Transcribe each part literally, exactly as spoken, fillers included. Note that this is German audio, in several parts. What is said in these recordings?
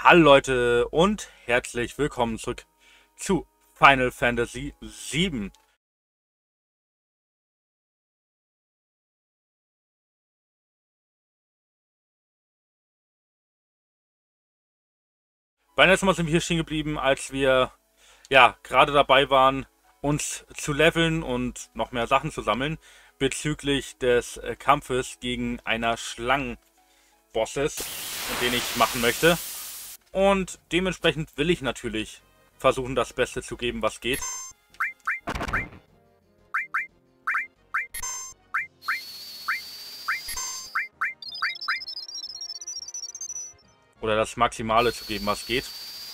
Hallo Leute und herzlich willkommen zurück zu Final Fantasy sieben. Beim letzten Mal sind wir hier stehen geblieben, als wir ja gerade dabei waren, uns zu leveln und noch mehr Sachen zu sammeln bezüglich des äh, Kampfes gegen einer Schlangenbosses, den ich machen möchte. Und dementsprechend will ich natürlich versuchen, das Beste zu geben, was geht. Oder das Maximale zu geben, was geht.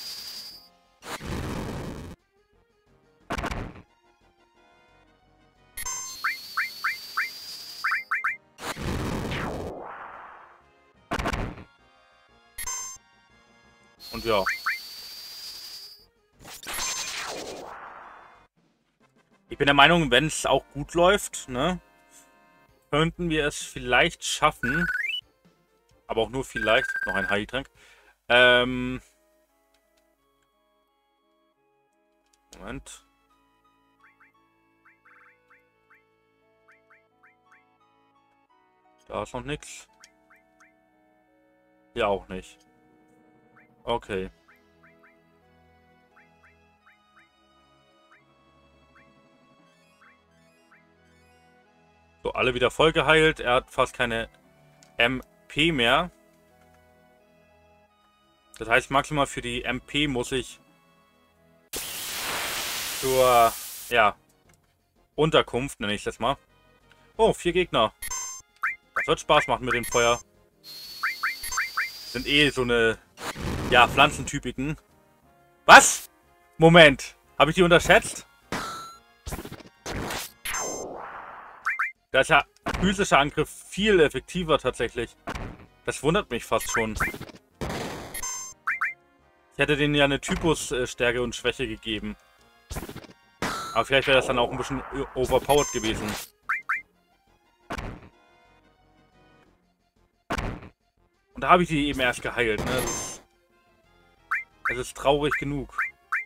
Und ja. Ich bin der Meinung, wenn es auch gut läuft, ne, könnten wir es vielleicht schaffen. Aber auch nur vielleicht. Noch ein Heiltrank. Ähm. Moment. Da ist noch nichts. Hier auch nicht. Okay. So, alle wieder voll geheilt. Er hat fast keine M P mehr. Das heißt, maximal für die M P muss ich zur, ja, Unterkunft, nenne ich es jetzt mal. Oh, vier Gegner. Das wird Spaß machen mit dem Feuer. Sind eh so eine, ja, Pflanzentypiken. Was? Moment. Habe ich die unterschätzt? Da ist ja physischer Angriff viel effektiver tatsächlich. Das wundert mich fast schon. Ich hätte denen ja eine Typusstärke und Schwäche gegeben. Aber vielleicht wäre das dann auch ein bisschen overpowered gewesen. Und da habe ich die eben erst geheilt, ne? Das ist, das ist traurig genug.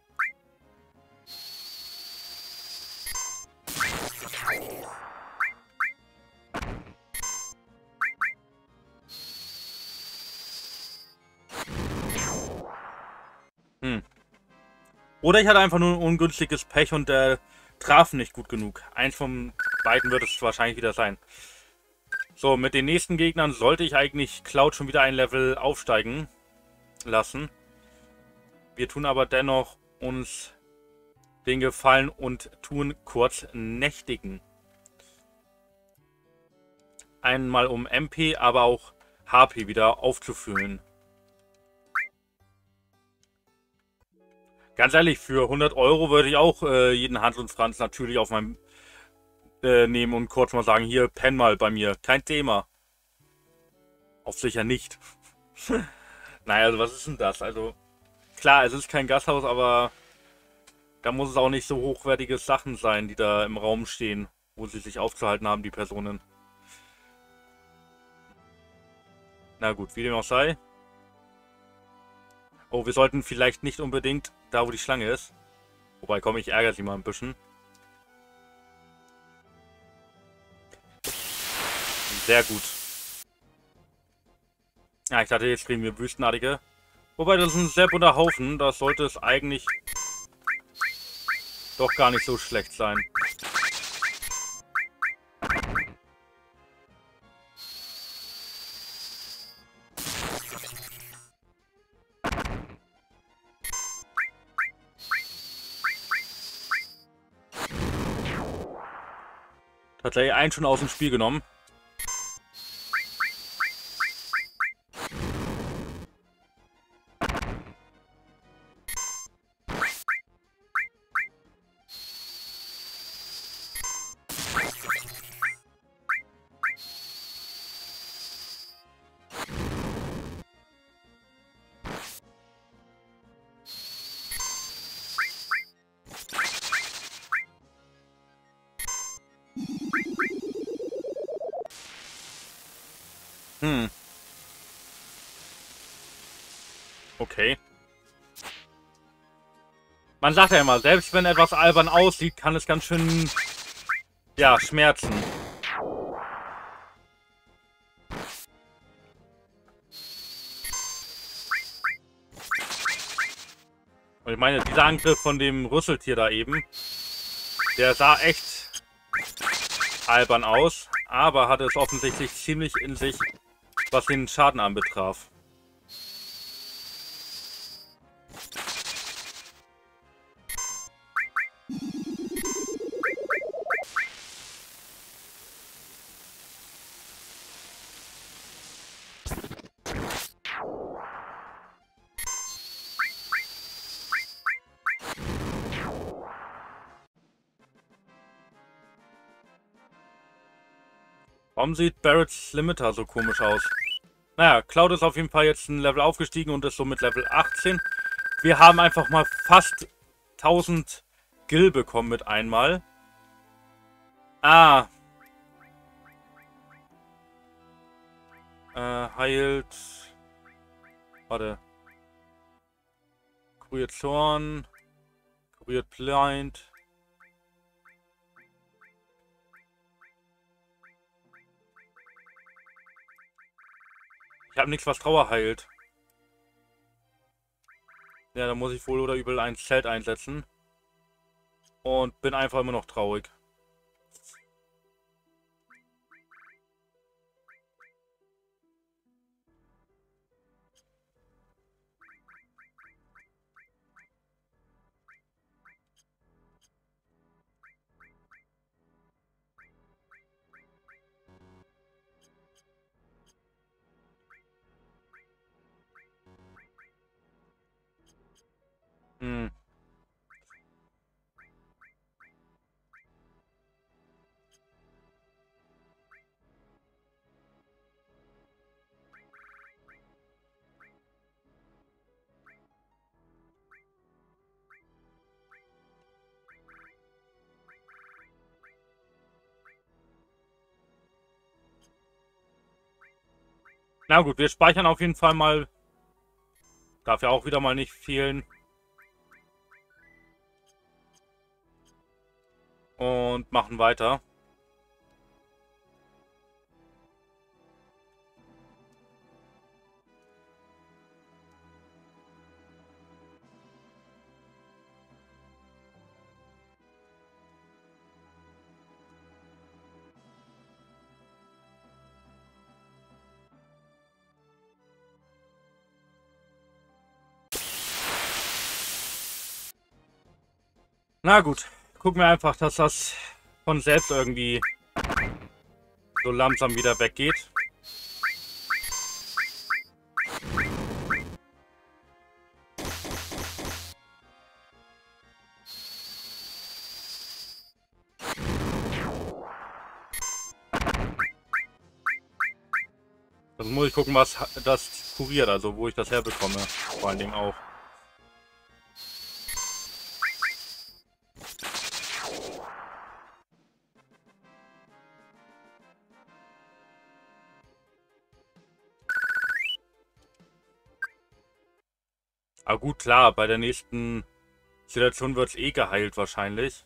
Hm. Oder ich hatte einfach nur ein ungünstiges Pech und der traf nicht gut genug. Eins von beiden wird es wahrscheinlich wieder sein. So, mit den nächsten Gegnern sollte ich eigentlich Cloud schon wieder ein Level aufsteigen lassen. Wir tun aber dennoch uns den Gefallen und tun kurz nächtigen. Einmal um M P, aber auch H P wieder aufzufüllen. Ganz ehrlich, für hundert Euro würde ich auch äh, jeden Hans und Franz natürlich auf meinem äh, nehmen und kurz mal sagen, hier, penn mal bei mir. Kein Thema. Auf sicher nicht. Naja, also was ist denn das? Also, klar, es ist kein Gasthaus, aber da muss es auch nicht so hochwertige Sachen sein, die da im Raum stehen, wo sie sich aufzuhalten haben, die Personen. Na gut, wie dem auch sei. Oh, wir sollten vielleicht nicht unbedingt da, wo die Schlange ist. Wobei, komm, ich ärgere sie mal ein bisschen. Sehr gut. Ja, ich dachte, jetzt kriegen wir Wüstenartige. Wobei, das ist ein sehr bunter Haufen. Da sollte es eigentlich doch gar nicht so schlecht sein. Tatsächlich einen schon aus dem Spiel genommen. Hm. Okay. Man sagt ja immer, selbst wenn etwas albern aussieht, kann es ganz schön, ja, schmerzen. Und ich meine, dieser Angriff von dem Rüsseltier da eben, der sah echt albern aus, aber hatte es offensichtlich ziemlich in sich, was den Schaden anbetraf. Warum sieht Barret's Limiter so komisch aus? Naja, Cloud ist auf jeden Fall jetzt ein Level aufgestiegen und ist somit Level achtzehn. Wir haben einfach mal fast tausend Gil bekommen mit einmal. Ah. Äh, heilt... Warte. Kuriert Zorn. Kuriert Blind. Ich habe nichts, was Trauer heilt. Ja, da muss ich wohl oder übel ein Zelt einsetzen. Und bin einfach immer noch traurig. Hm. Na gut, wir speichern auf jeden Fall mal. Darf ja auch wieder mal nicht fehlen. Und machen weiter. Na gut, gucken wir einfach, dass das von selbst irgendwie so langsam wieder weggeht. Dann muss ich gucken, was das kuriert, also wo ich das herbekomme. Vor allen Dingen auch. Aber gut, klar, bei der nächsten Situation wird es eh geheilt wahrscheinlich.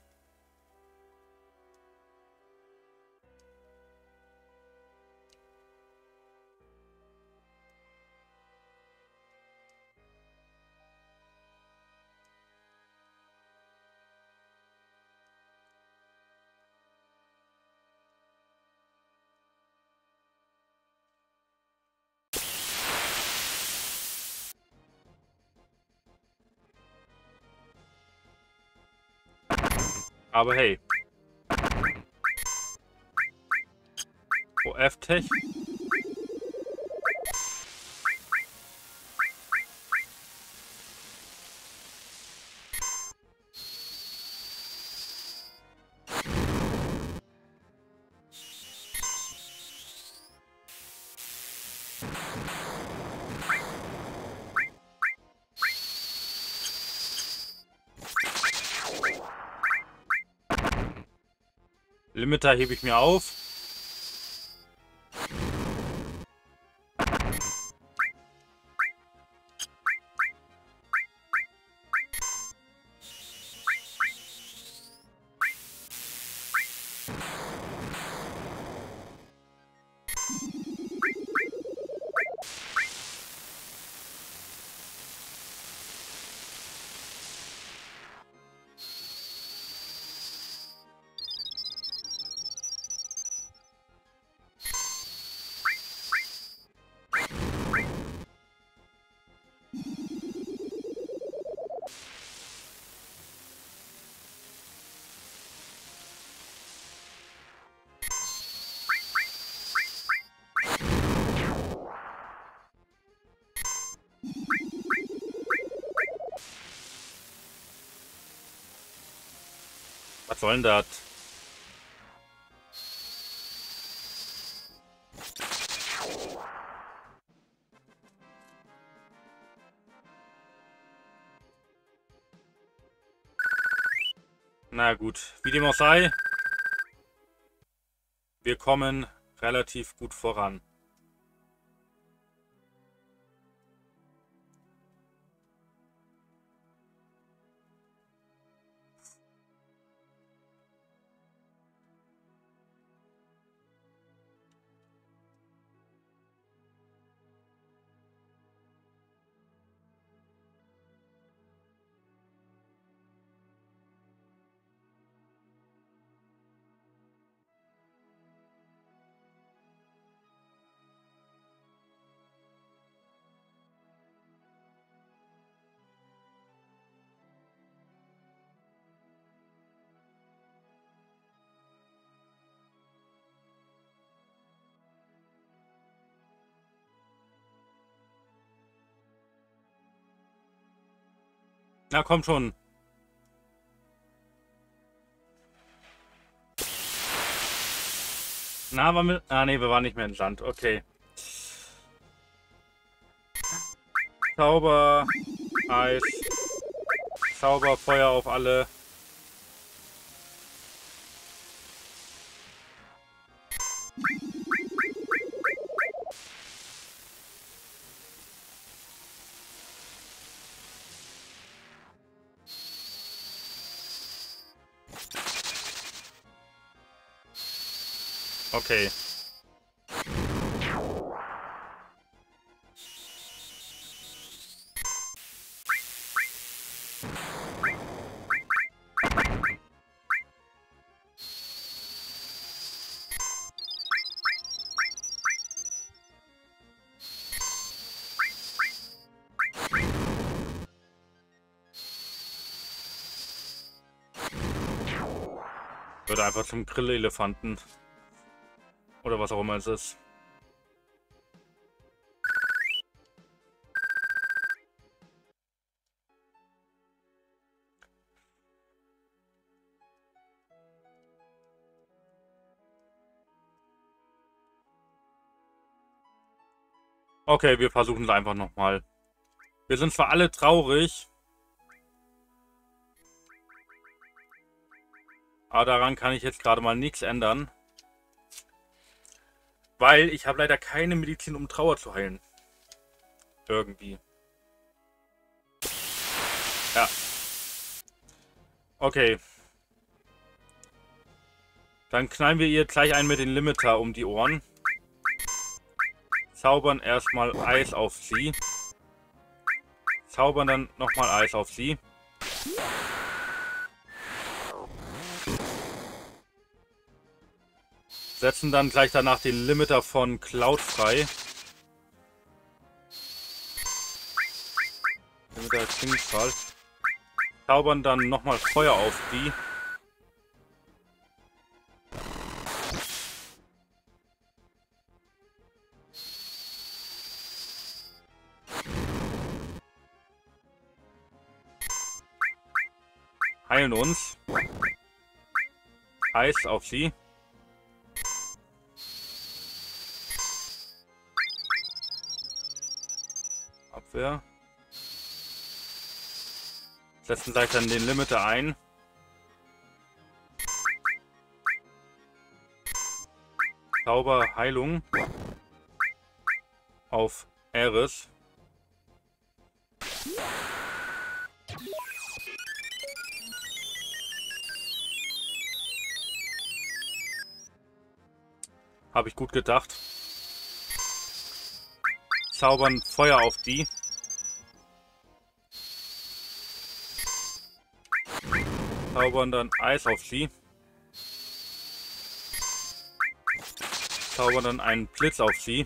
Aber hey. O F-Tech. Limiter hebe ich mir auf. Was soll denn das? Na gut, wie dem auch sei, wir kommen relativ gut voran. Na komm schon. Na, waren wir... Ah, nee, wir waren nicht mehr in Land. Okay. Zauber, Eis, Zauber, Feuer auf alle. Okay. Wird einfach zum Grillelefanten. Oder was auch immer es ist. Okay, wir versuchen es einfach nochmal. Wir sind zwar alle traurig, aber daran kann ich jetzt gerade mal nichts ändern. Weil ich habe leider keine Medizin, um Trauer zu heilen. Irgendwie. Ja. Okay. Dann knallen wir ihr gleich einen mit den Limiter um die Ohren. Zaubern erstmal Eis auf sie. Zaubern dann nochmal Eis auf sie. Setzen dann gleich danach den Limiter von Cloud frei. Limiter Klingschall. Zaubern dann nochmal Feuer auf die. Heilen uns. Eis auf sie. Abwehr. Setzen gleich dann den Limiter ein. Zauber Heilung auf Ares. Habe ich gut gedacht. Zaubern Feuer auf die. Zaubern dann Eis auf sie. Zaubern dann einen Blitz auf sie.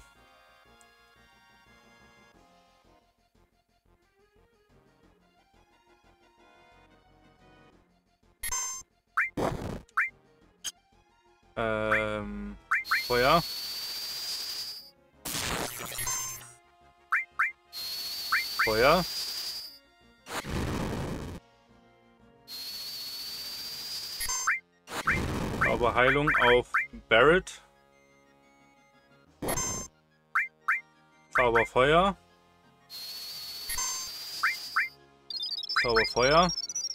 Ähm, Feuer. Feuer. Zauberheilung auf Barret. Zauberfeuer. Zauberfeuer.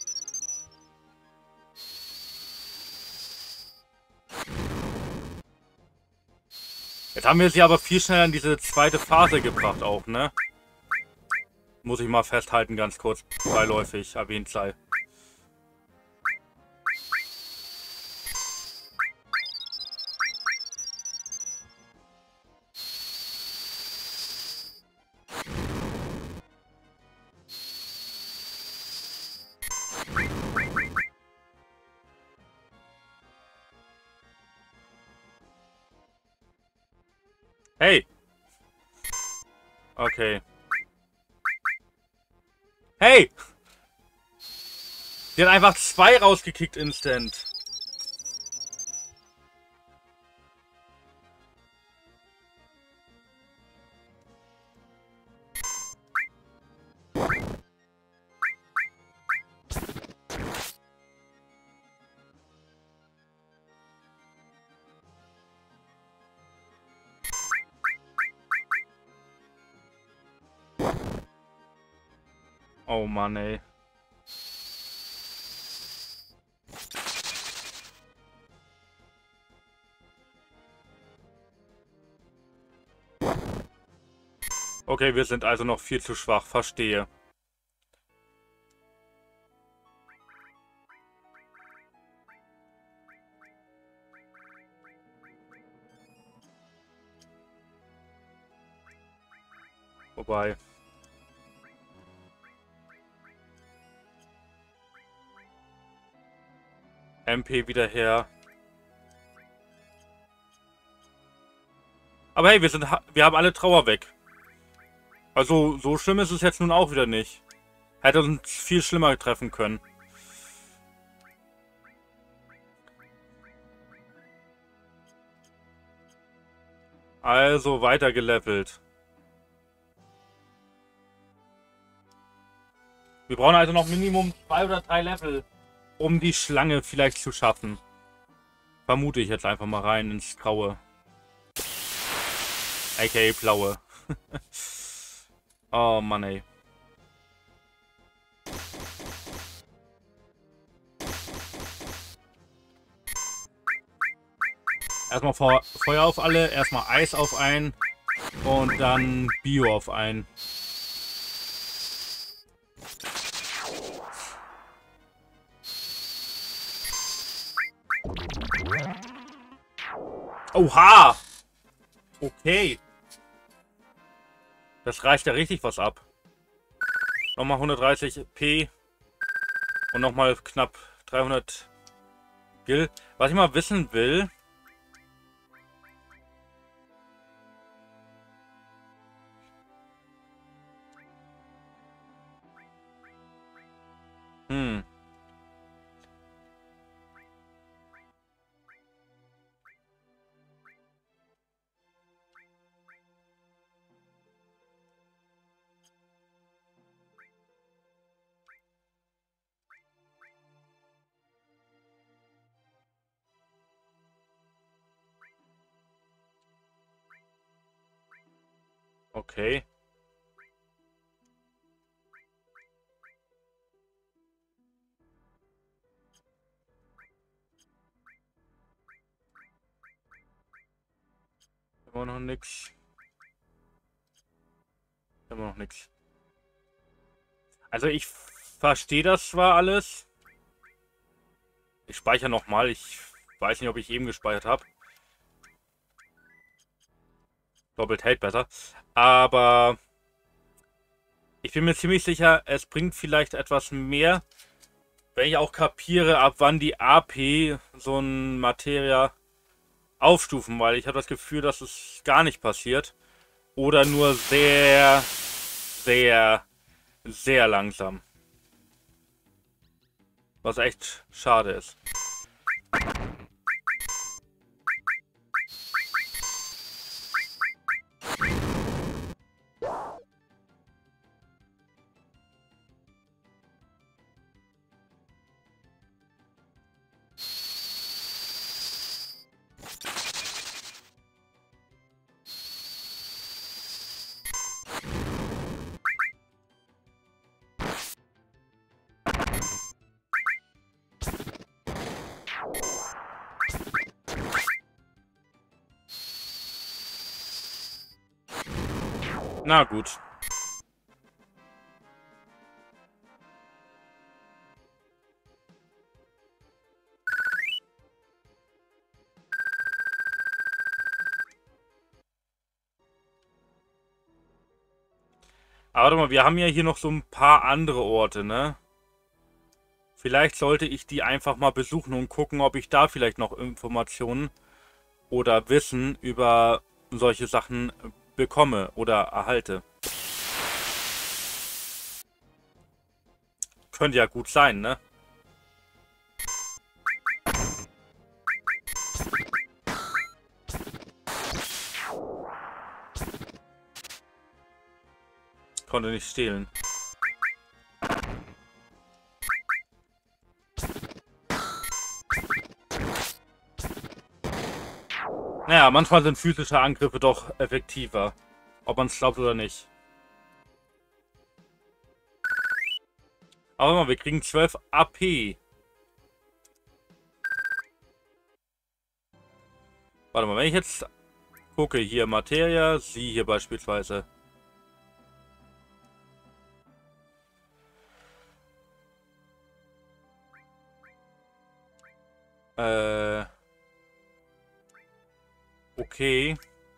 Jetzt haben wir sie aber viel schneller in diese zweite Phase gebracht auch, ne? Muss ich mal festhalten, ganz kurz, beiläufig erwähnt sei. Hey! Okay. Hey! Die hat einfach zwei rausgekickt instant. Oh Mann, ey. Okay, wir sind also noch viel zu schwach, verstehe. Wobei... M P wieder her. Aber hey, wir sind, wir haben alle Trauer weg. Also, so schlimm ist es jetzt nun auch wieder nicht. Hätte uns viel schlimmer treffen können. Also, weiter gelevelt. Wir brauchen also noch Minimum zwei oder drei Level, um die Schlange vielleicht zu schaffen. Vermute ich jetzt einfach mal rein ins Graue. A K A Blaue. Oh Mann, ey. Erstmal Feuer auf alle, erstmal Eis auf einen und dann Bio auf einen. Oha! Okay. Das reicht ja richtig was ab. Nochmal hundertdreißig P. Und nochmal knapp dreihundert Gil. Was ich mal wissen will... Hm. Okay. Immer noch nix. Immer noch nix. Also ich verstehe das zwar alles. Ich speichere nochmal. Ich weiß nicht, ob ich eben gespeichert habe. Doppelt hält besser. Aber ich bin mir ziemlich sicher, es bringt vielleicht etwas mehr, wenn ich auch kapiere, ab wann die A P so ein Materia aufstufen, weil ich habe das Gefühl, dass es gar nicht passiert. Oder nur sehr, sehr, sehr langsam. Was echt schade ist. Na gut. Aber warte mal, wir haben ja hier noch so ein paar andere Orte, ne? Vielleicht sollte ich die einfach mal besuchen und gucken, ob ich da vielleicht noch Informationen oder Wissen über solche Sachen bekomme oder erhalte. Könnte ja gut sein, ne? Konnte nicht stehlen. Naja, manchmal sind physische Angriffe doch effektiver. Ob man es glaubt oder nicht. Aber mal, wir kriegen zwölf A P. Warte mal, wenn ich jetzt gucke, hier Materia, sie hier beispielsweise. Äh... Okay.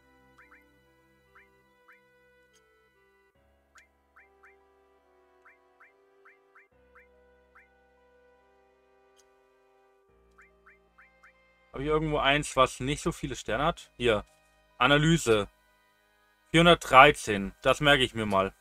Habe ich irgendwo eins, was nicht so viele Sterne hat? Hier. Analyse. vierhundertdreizehn. Das merke ich mir mal.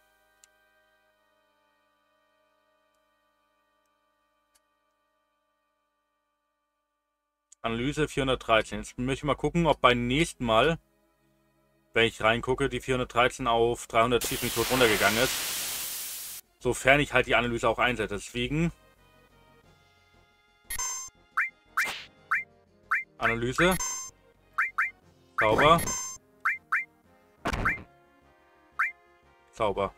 Analyse vierhundertdreizehn. Jetzt möchte ich mal gucken, ob beim nächsten Mal, wenn ich reingucke, die vierhundertdreizehn auf dreihundertvier tot runtergegangen ist. Sofern ich halt die Analyse auch einsetze. Deswegen. Analyse. Sauber. Sauber.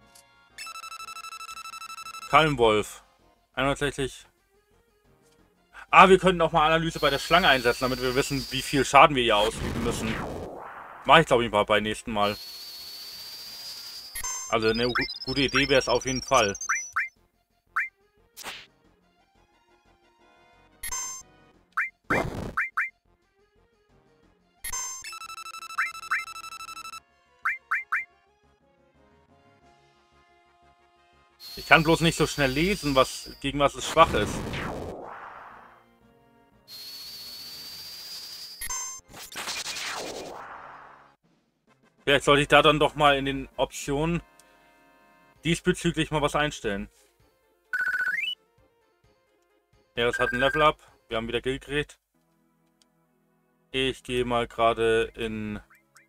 Kalmwolf. einhundertsechzig. Ah, wir könnten auch mal Analyse bei der Schlange einsetzen, damit wir wissen, wie viel Schaden wir hier ausüben müssen. Mache ich, glaube ich, mal beim nächsten Mal. Also eine gute Idee wäre es auf jeden Fall. Ich kann bloß nicht so schnell lesen, was gegen was es schwach ist. Vielleicht sollte ich da dann doch mal in den Optionen diesbezüglich mal was einstellen. Ja, das hat ein Level Up. Wir haben wieder Geld gekriegt. Ich gehe mal gerade in,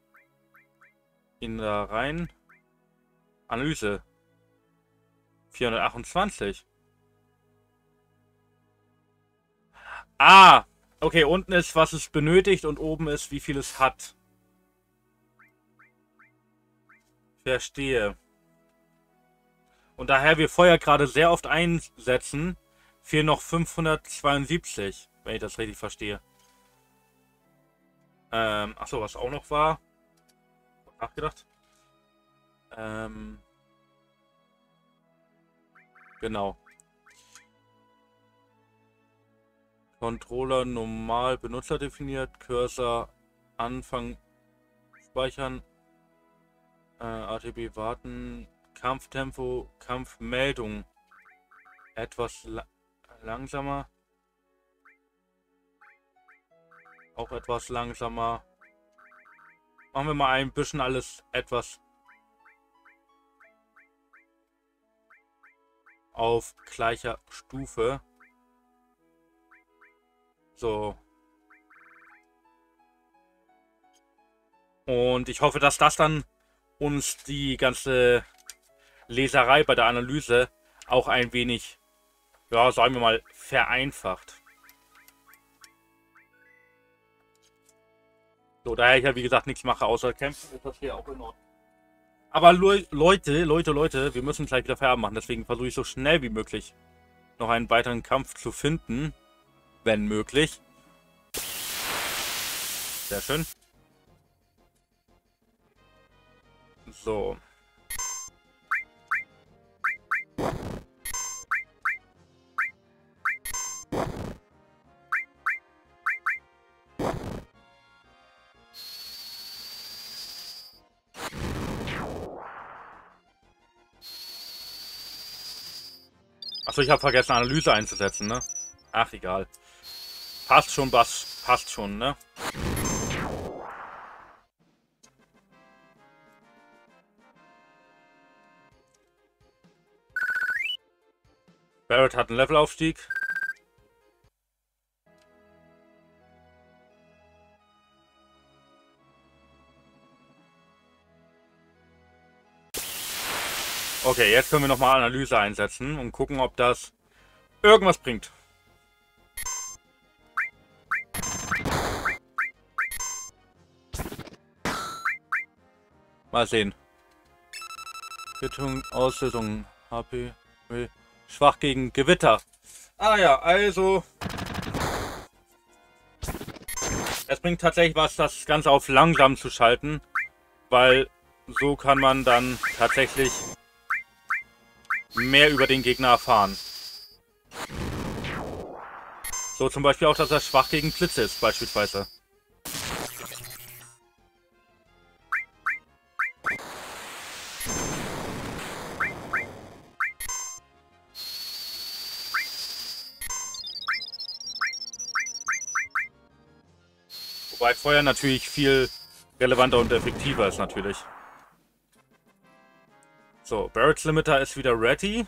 in da rein. Analyse. vierhundertachtundzwanzig. Ah! Okay, unten ist, was es benötigt und oben ist, wie viel es hat. Verstehe. Und daher wir Feuer gerade sehr oft einsetzen, fehlen noch fünfhundertzweiundsiebzig, wenn ich das richtig verstehe. Ähm, achso, was auch noch war. Nachgedacht. Ähm, genau. Controller normal Benutzer definiert, Cursor Anfang speichern, äh, A T B warten, Kampftempo, Kampfmeldung etwas la langsamer, auch etwas langsamer. Machen wir mal ein bisschen alles etwas auf gleicher Stufe. So. Und ich hoffe, dass das dann uns die ganze Leserei bei der Analyse auch ein wenig, ja, sagen wir mal, vereinfacht. So, daher ich ja wie gesagt nichts mache, außer kämpfen, ist das hier auch in Ordnung. Aber Le Leute, Leute, Leute, wir müssen gleich wieder Feierabend machen, deswegen versuche ich so schnell wie möglich noch einen weiteren Kampf zu finden, wenn möglich. Sehr schön. So. Achso, ich habe vergessen, Analyse einzusetzen, ne? Ach, egal. Passt schon, was passt schon, ne? Barret hat einen Levelaufstieg. Okay, jetzt können wir nochmal Analyse einsetzen und gucken, ob das irgendwas bringt. Mal sehen. Quittung, Auslösung, H P, schwach gegen Gewitter. Ah ja, also... Es bringt tatsächlich was, das Ganze auf langsam zu schalten, weil so kann man dann tatsächlich mehr über den Gegner erfahren. So zum Beispiel auch, dass er schwach gegen Blitze ist, beispielsweise. Wobei Feuer natürlich viel relevanter und effektiver ist, natürlich. So, Barret's Limiter ist wieder ready.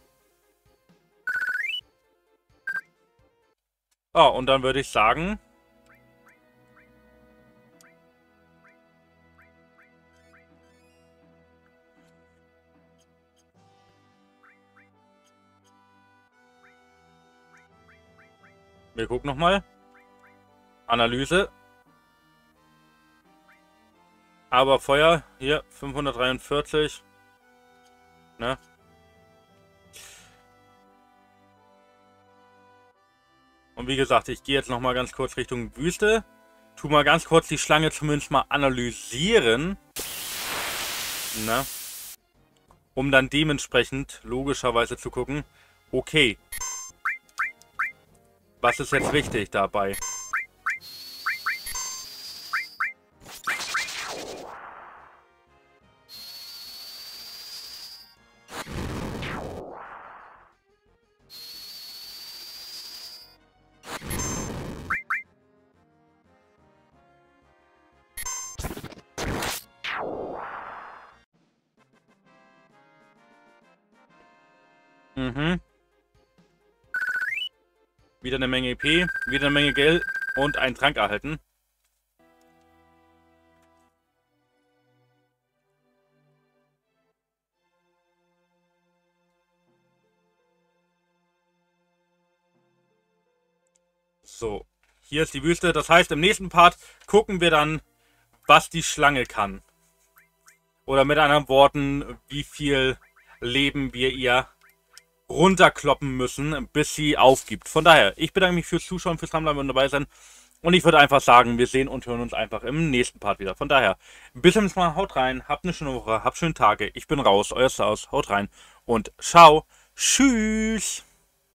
Oh, und dann würde ich sagen... Wir gucken nochmal. Analyse. Aber Feuer, hier, fünfhundertdreiundvierzig. Ne? Und wie gesagt, ich gehe jetzt noch mal ganz kurz Richtung Wüste. Tu mal ganz kurz die Schlange zumindest mal analysieren. Ne? Um dann dementsprechend logischerweise zu gucken, okay, was ist jetzt wichtig dabei? Mhm. Wieder eine Menge E P, wieder eine Menge Geld und einen Trank erhalten. So, hier ist die Wüste. Das heißt, im nächsten Part gucken wir dann, was die Schlange kann. Oder mit anderen Worten, wie viel Leben wir ihr runterkloppen müssen, bis sie aufgibt. Von daher, ich bedanke mich fürs Zuschauen, fürs Dranbleiben und dabei sein. Und ich würde einfach sagen, wir sehen und hören uns einfach im nächsten Part wieder. Von daher, bis zum nächsten Mal, haut rein, habt eine schöne Woche, habt schöne Tage. Ich bin raus, euer Saus, haut rein und ciao, tschüss.